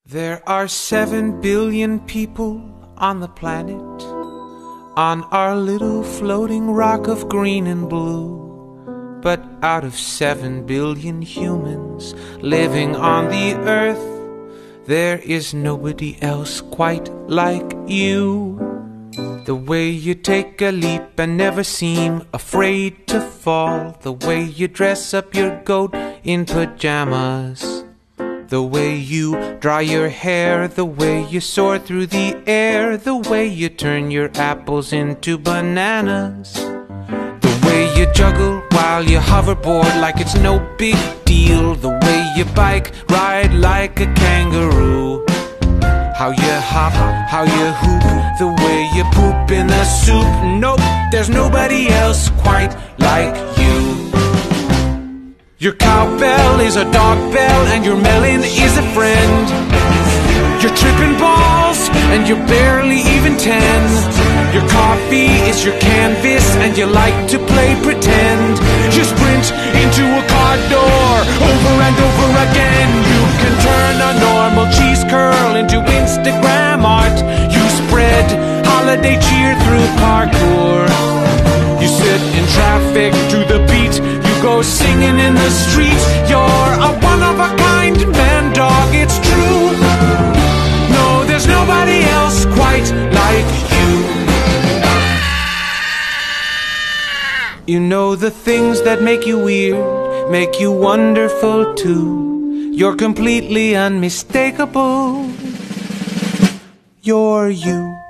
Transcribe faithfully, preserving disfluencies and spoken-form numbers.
There are seven billion people on the planet, on our little floating rock of green and blue. But out of seven billion humans living on the earth, there is nobody else quite like you. The way you take a leap and never seem afraid to fall, the way you dress up your goat in pajamas, the way you dry your hair, the way you soar through the air, the way you turn your apples into bananas, the way you juggle while you hoverboard like it's no big deal, the way you bike ride like a kangaroo, how you hop, how you hoop, the way you poop in a soup. Nope, there's nobody else quite like you. Your cowbell is a dog bell and your melon is a friend. You're tripping balls and you're barely even ten. Your coffee is your canvas and you like to play pretend. You sprint into a car door over and over again. You can turn a normal cheese curl into Instagram art. You spread holiday cheer through parkour. You sit in traffic to the beat, you go singing in the street. You're a one-of-a-kind man dog, it's true. No, there's nobody else quite like you. You know the things that make you weird make you wonderful too. You're completely unmistakable. You're you.